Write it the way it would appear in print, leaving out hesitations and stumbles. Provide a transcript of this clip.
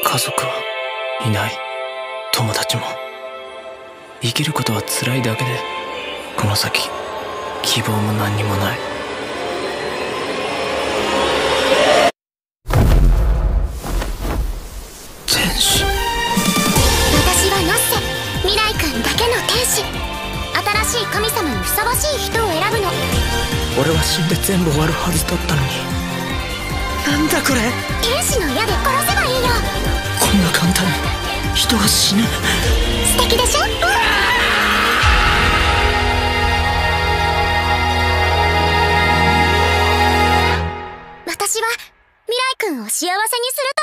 家族はいない。友達も。生きることは辛いだけで、この先希望も何にもない。天使。 私はノッセ、未来君だけの天使。新しい神様にふさわしい人を選ぶの。 俺は死んで全部終わるはずだったのに。なんだこれ。 天使の矢で殺せばいいよ。 こんな簡単に人が死ぬ。 素敵でしょ。私は未来君を幸せにすると